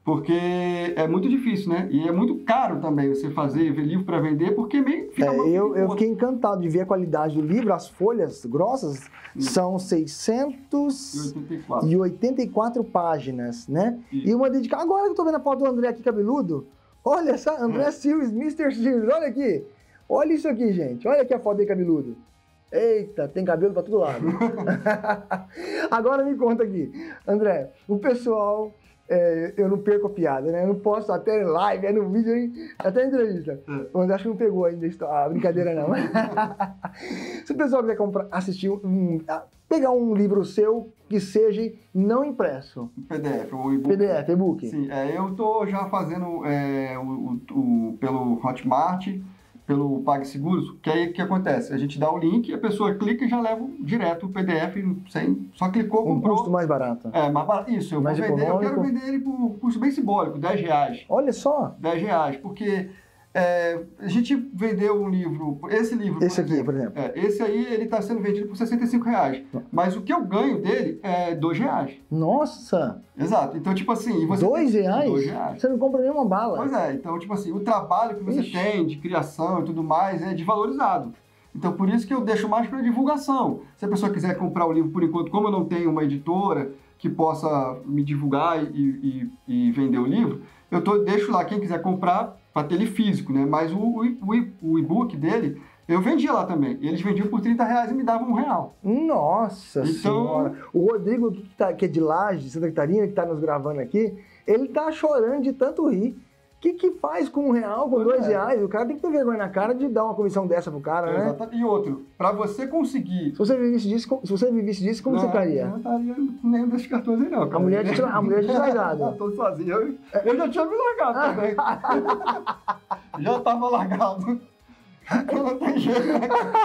Porque é muito difícil, né? E é muito caro também você fazer, ver livro para vender, porque meio fica É, muito eu, eu fiquei encantado de ver a qualidade do livro. As folhas grossas hum. são seiscentas e oitenta e quatro páginas, né? Isso. E uma dedicada... Agora que eu tô vendo a foto do André aqui, cabeludo, olha essa, André é. Silves, mister Silves, olha aqui. Olha isso aqui, gente. Olha aqui a foto dele, cabeludo. Eita, tem cabelo pra todo lado. Agora me conta aqui, André, o pessoal, é, eu não perco a piada, né? Eu não posso até live, é no vídeo, hein? Até entrevista. É. O André acho que não pegou ainda a brincadeira, não. Se o pessoal quiser comprar, assistir, um, pegar um livro seu que seja não impresso. P D F, o e-book. P D F, e-book. Sim, é, eu tô já fazendo é, o, o, o, pelo Hotmart, pelo PagSeguro, que aí o que acontece? A gente dá o link, a pessoa clica e já leva direto o P D F, sem, só clicou, um comprou. Custo mais barato. É, mais barato. Isso, eu, mais vou vender, eu quero vender ele por custo bem simbólico, dez reais. Olha só! dez reais, porque é, a gente vendeu um livro, esse livro, esse por aqui, por exemplo. É, esse aí, ele está sendo vendido por sessenta e cinco reais, mas o que eu ganho dele é dois reais. Nossa! Exato, então tipo assim... Você dois tem, reais? dois reais? Você não compra nenhuma bala. Pois é, então tipo assim, o trabalho que você Ixi. tem de criação e tudo mais é desvalorizado. Então por isso que eu deixo mais para divulgação. Se a pessoa quiser comprar o livro por enquanto, como eu não tenho uma editora que possa me divulgar e, e, e vender o livro, eu tô, deixo lá quem quiser comprar para ter ele físico, né? Mas o, o, o e-book dele, eu vendia lá também. Eles vendiam por trinta reais e me davam um real. Nossa então... Senhora! O Rodrigo, que, tá, que é de Laje, de Santa Catarina, que está nos gravando aqui, ele tá chorando de tanto rir. O que que faz com um real, com pois dois é. reais? O cara tem que ter vergonha na cara de dar uma comissão dessa pro cara, é, né? Exatamente. E outro, para você conseguir... Se você vivesse disso, se você vivesse disso como não, você estaria? Eu não estaria nem desses cartões aí, não. Cara. A mulher de a mulher de largado. Eu tô sozinho. Eu, eu já tinha me largado também. Já tava largado. Não tem jeito, né?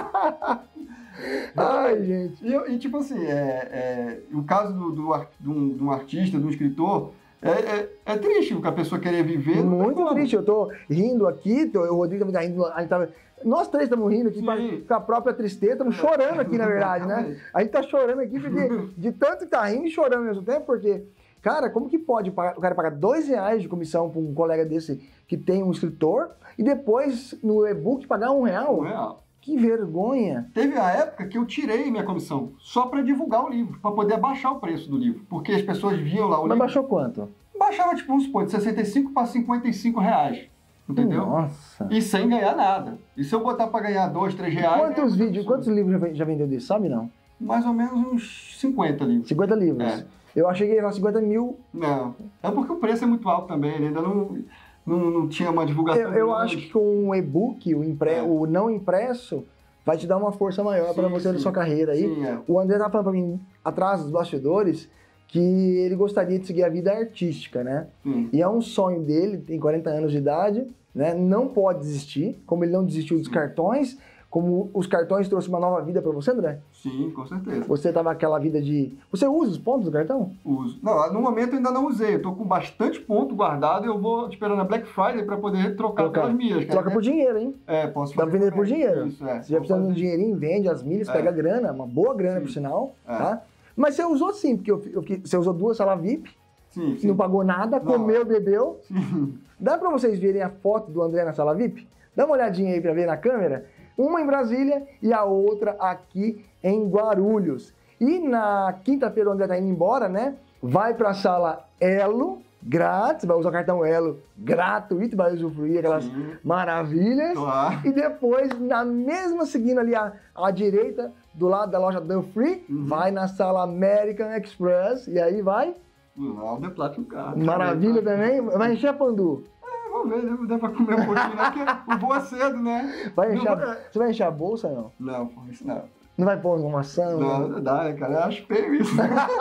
Ai, gente. E, e tipo assim, é, é, o caso do, do, de, um, de um artista, de um escritor... É, é, é triste o que a pessoa querer viver. Muito triste. Eu tô rindo aqui, tô, o Rodrigo também tá rindo. A gente tá, nós três estamos rindo aqui com a própria tristeza, estamos chorando aqui, na verdade, né? A gente tá chorando aqui porque de tanto que tá rindo e chorando ao mesmo tempo, porque, cara, como que pode pagar, o cara pagar dois reais de comissão para um colega desse que tem um escritor e depois no e-book pagar um real? Um real. Que vergonha! Teve a época que eu tirei minha comissão só para divulgar o livro, para poder abaixar o preço do livro, porque as pessoas viam lá o Mas livro... Mas baixou quanto? Baixava, tipo, vamos supor, de sessenta e cinco para cinquenta e cinco reais, entendeu? Nossa! E sem ganhar nada. E se eu botar para ganhar dois, três reais... Quantos é vídeos, quantos livros já vendeu disso, sabe não? Mais ou menos uns cinquenta livros. cinquenta livros? É. Eu achei que era cinquenta mil... Não, é porque o preço é muito alto também, ele ainda não... Não, não tinha uma divulgação... Eu, eu acho que com o e-book, o, impre... é. o não impresso... vai te dar uma força maior para você sim, na sua carreira aí. Sim, é. O André tá falando para mim, atrás dos bastidores, que ele gostaria de seguir a vida artística, né? Sim. E é um sonho dele, tem quarenta anos de idade, né? Não pode desistir, como ele não desistiu dos sim. cartões, como os cartões trouxeram uma nova vida para você, André? Sim, com certeza. Você tava aquela vida de... Você usa os pontos do cartão? Uso. Não, no momento eu ainda não usei. Eu tô com bastante ponto guardado e eu vou esperando a Black Friday para poder trocar, trocar pelas milhas. Troca por dinheiro, hein? É, posso fazer. Dá pra vender por dinheiro. Isso, é. Você já precisa de um dinheirinho, vende as milhas, é. pega a grana, uma boa grana, sim. por sinal, é. tá? Mas você usou sim, porque eu, eu, você usou duas salas V I P, sim, sim. não pagou nada, não. comeu, bebeu. Sim. Dá para vocês verem a foto do André na sala V I P? Dá uma olhadinha aí para ver na câmera. Uma em Brasília e a outra aqui em Guarulhos. E na quinta-feira, o André tá indo embora, né? Vai para a sala Elo, grátis, vai usar o cartão Elo gratuito, vai usufruir aquelas Sim. maravilhas. Claro. E depois, na mesma seguindo ali à, à direita, do lado da loja Dunfree, uhum. vai na sala American Express e aí vai... Lá o The Platinum Card. Maravilha também. Vai encher a Pandu. Vamos ver, dá pra comer um pouquinho, né? Porque o voo é cedo, né? Vai encher, não, você vai encher a bolsa, não? Não, por isso não. Não vai pôr uma maçã? Não, não dá, né, cara? Eu acho feio isso.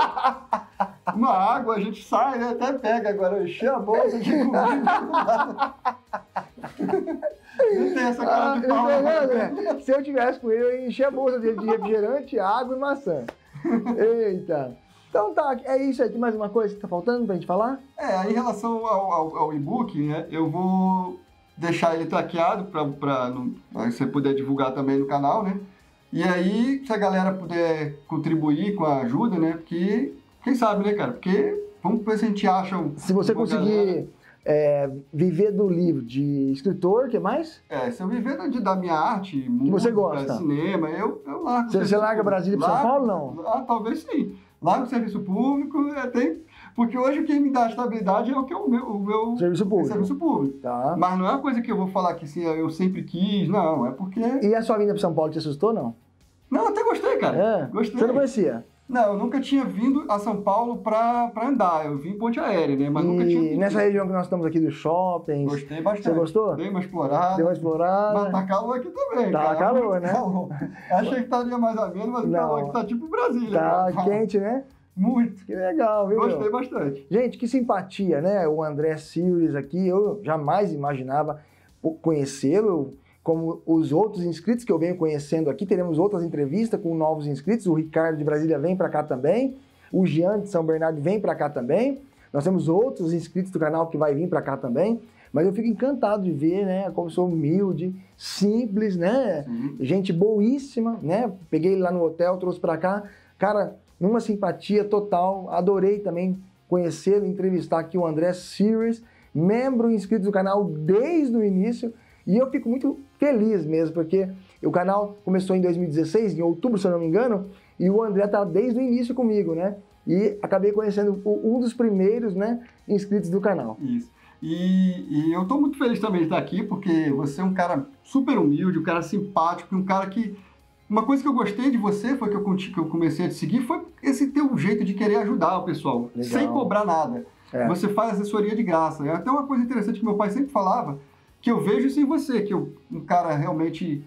Uma água, a gente sai, né? Até pega. Agora, encher a bolsa de comida. Não tem essa cara ah, de pau. Não, né? Se eu tivesse com ele, eu ia encher a bolsa dele de refrigerante, água e maçã. Eita. Então tá, é isso aí. Tem mais uma coisa que tá faltando pra gente falar? É, em relação ao, ao, ao e-book, né? Eu vou deixar ele traqueado pra, pra, não, pra você poder divulgar também no canal, né? E aí, se a galera puder contribuir com a ajuda, né? Porque, quem sabe, né, cara? Porque vamos ver se a gente acha um... Se você conseguir é, viver do livro de escritor, o que mais? É, se eu viver da, da minha arte, música, você gosta. cinema, eu, eu largo. Você, você larga Brasília para São Paulo, não? Ah, talvez sim. Largo o serviço público, é, tem... Porque hoje o que me dá estabilidade é o que é o meu, o meu serviço público. Serviço público. Tá. Mas não é uma coisa que eu vou falar que assim, eu sempre quis, não, é porque... E a sua vinda para São Paulo te assustou, não? Não, até gostei, cara. É? Gostei. Você não conhecia? Não, eu nunca tinha vindo a São Paulo para andar. Eu vim em Ponte Aérea, né? Mas e nunca tinha vindo. Nessa região que nós estamos aqui dos shoppings... Gostei bastante. Você gostou? Dei uma explorada. Deu uma explorada. Mas tá calor aqui também, tá cara. Tá calor, né? Calor. Achei que estaria mais ameno, mas o calor aqui tá tipo Brasília. Tá cara. quente, né? Muito. Que legal, viu? Gostei meu? bastante. Gente, que simpatia, né? O André Series aqui, eu jamais imaginava conhecê-lo, como os outros inscritos que eu venho conhecendo aqui. Teremos outras entrevistas com novos inscritos. O Ricardo de Brasília vem para cá também. O Jean de São Bernardo vem para cá também. Nós temos outros inscritos do canal que vai vir para cá também. Mas eu fico encantado de ver, né? Como sou humilde, simples, né? Uhum. Gente boíssima, né? Peguei ele lá no hotel, trouxe para cá. Cara, numa simpatia total. Adorei também conhecê-lo, entrevistar aqui o André Series, membro inscrito do canal desde o início. E eu fico muito feliz mesmo, porque o canal começou em dois mil e dezesseis, em outubro, se eu não me engano, e o André tá desde o início comigo, né? E acabei conhecendo um dos primeiros, né, inscritos do canal. Isso. E, e eu tô muito feliz também de estar aqui, porque você é um cara super humilde, um cara simpático, um cara que... Uma coisa que eu gostei de você, foi que eu, que eu comecei a te seguir, foi esse teu jeito de querer ajudar o pessoal, Legal. sem cobrar nada. É. Você faz assessoria de graça. É até uma coisa interessante que meu pai sempre falava, que eu vejo isso em você, que eu, um cara realmente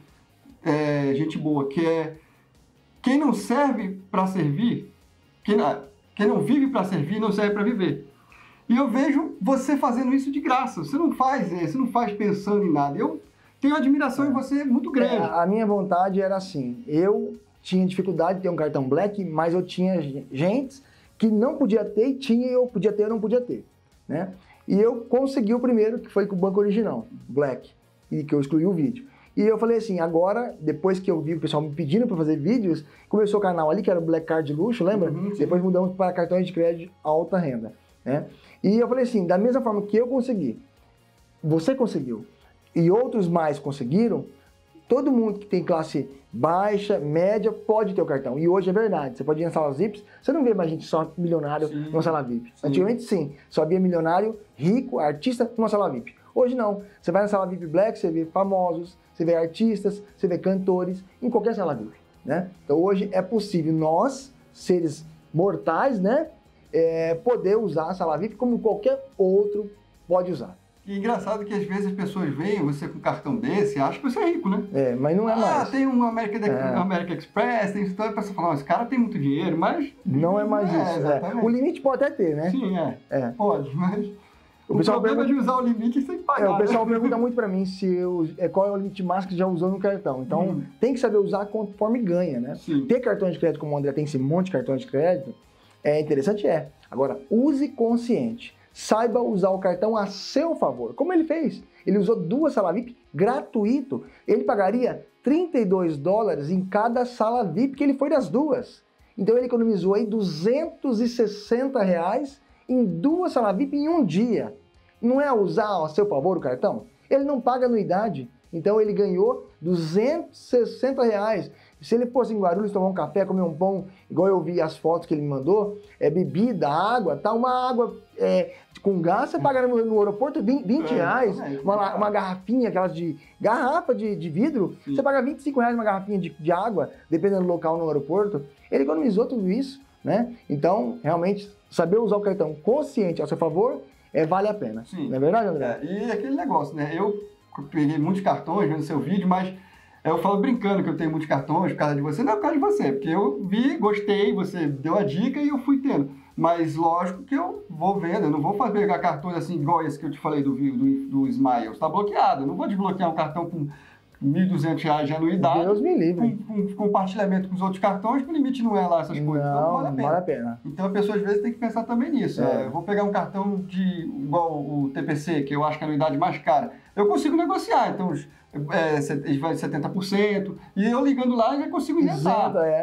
é, gente boa, que é quem não serve para servir, quem, quem não vive para servir, não serve para viver. E eu vejo você fazendo isso de graça. Você não faz, você não faz pensando em nada. Eu tenho admiração é. em você muito grande. É, a minha vontade era assim, eu tinha dificuldade de ter um cartão Black, mas eu tinha gente que não podia ter e tinha, eu podia ter, eu não podia ter, né? E eu consegui o primeiro, que foi com o banco original, Black, e que eu excluí o vídeo. E eu falei assim, agora, depois que eu vi o pessoal me pedindo para fazer vídeos, começou o canal ali, que era o Black Card de luxo, lembra? Uhum, depois mudamos para cartões de crédito alta renda, né? E eu falei assim, da mesma forma que eu consegui, você conseguiu, e outros mais conseguiram, todo mundo que tem classe baixa, média, pode ter o cartão. E hoje é verdade. Você pode ir na sala V I P, você não vê mais gente só milionário sim, numa sala V I P. Sim. Antigamente, sim. Só havia milionário, rico, artista numa sala V I P. Hoje, não. Você vai na sala V I P Black, você vê famosos, você vê artistas, você vê cantores, em qualquer sala V I P, né? Então, hoje é possível nós, seres mortais, né, é, poder usar a sala V I P como qualquer outro pode usar. E engraçado que às vezes as pessoas veem você com um cartão desse e acham que você é rico, né? É, mas não é mais. Ah, tem um American, é. American Express, tem isso, a pessoa fala, esse cara tem muito dinheiro, mas... Não é mais é, isso, é. O limite pode até ter, né? Sim, é. é. Pode, mas... O, o pessoal problema pergunta... de usar o limite sem pagar. É, o pessoal né? pergunta muito pra mim se eu, é, qual é o limite máximo que já usou no cartão. Então, hum. tem que saber usar conforme ganha, né? Sim. Ter cartão de crédito, como o André tem esse monte de cartão de crédito, é interessante, é. Agora, use consciente. Saiba usar o cartão a seu favor. Como ele fez? Ele usou duas salas V I P gratuito. Ele pagaria trinta e dois dólares em cada sala V I P que ele foi das duas. Então ele economizou aí duzentos e sessenta reais em duas salas V I P em um dia. Não é usar a seu favor o cartão? Ele não paga anuidade. Então ele ganhou duzentos e sessenta reais. Se ele fosse em Guarulhos tomar um café, comer um pão, igual eu vi as fotos que ele me mandou, é bebida, água, tá? Uma água é, com gás, você paga no, no aeroporto vinte reais, uma, uma garrafinha, aquelas de garrafa de, de vidro, sim, você paga vinte e cinco reais uma garrafinha de, de água, dependendo do local no aeroporto. Ele economizou tudo isso, né? Então, realmente, saber usar o cartão consciente a seu favor, é, vale a pena. Sim. Não é verdade, André? É, e aquele negócio, né? Eu peguei muitos cartões vendo seu vídeo, mas eu falo brincando que eu tenho muitos cartões por causa de você. Não é por causa de você, porque eu vi, gostei, você deu a dica e eu fui tendo. Mas lógico que eu vou vendo, eu não vou fazer pegar cartões assim igual esse que eu te falei do, do, do Smile. Está bloqueado, eu não vou desbloquear um cartão com mil e duzentos reais de anuidade. Deus me livre. Com, com compartilhamento com os outros cartões, que o limite não é lá essas coisas. Não, então, vale a pena. Vale a pena. Então a pessoa às vezes tem que pensar também nisso. É. É, eu vou pegar um cartão de igual o T P C, que eu acho que é a anuidade mais cara. Eu consigo negociar, então é, vai setenta por cento, e eu ligando lá já consigo inventar. Exato, é.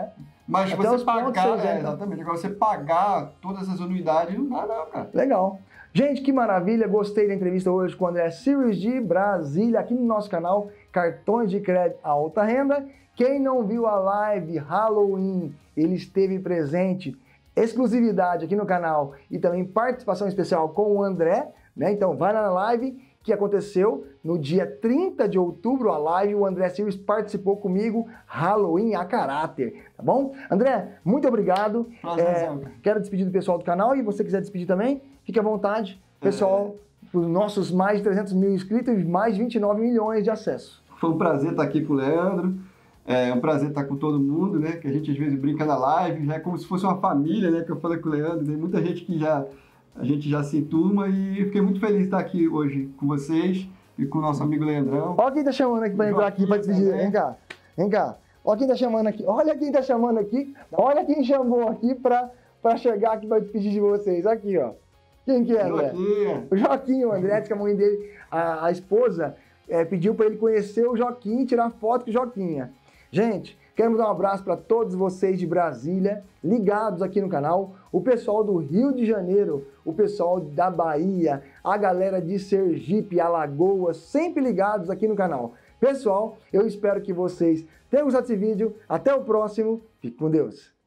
Mas Até você os pontos pagar, você é, isenta. exatamente, agora você pagar todas essas anuidades não dá não, cara. Legal. Gente, que maravilha, gostei da entrevista hoje com o André Series de Brasília, aqui no nosso canal Cartões de Crédito Alta Renda. Quem não viu a live Halloween, ele esteve presente, exclusividade aqui no canal e também participação especial com o André, né? Então vai lá na live que aconteceu no dia trinta de outubro, a live, o André Series participou comigo, Halloween a caráter, tá bom? André, muito obrigado. É, quero despedir do pessoal do canal e você quiser despedir também, fique à vontade. Pessoal, é... os nossos mais de trezentos mil inscritos e mais de vinte e nove milhões de acessos. Foi um prazer estar aqui com o Leandro, é um prazer estar com todo mundo, né? Que a gente às vezes brinca na live, já é como se fosse uma família, né? Que eu falei com o Leandro, tem muita gente que já... A gente já se enturma e eu fiquei muito feliz de estar aqui hoje com vocês e com o nosso amigo Leandrão. Olha quem tá chamando aqui para entrar aqui para despedir. Vem cá, vem cá. Olha quem tá chamando aqui. Olha quem tá chamando aqui. Olha quem chamou aqui para para chegar aqui para despedir de vocês. Aqui, ó. Quem que é, André? Joaquim. O Joaquim, o André, que a mãe dele, a, a esposa, é, pediu para ele conhecer o Joaquim e tirar foto com o Joquinha. Gente, quero mandar um abraço para todos vocês de Brasília, ligados aqui no canal, o pessoal do Rio de Janeiro, o pessoal da Bahia, a galera de Sergipe, Alagoas, sempre ligados aqui no canal. Pessoal, eu espero que vocês tenham gostado desse vídeo. Até o próximo. Fique com Deus.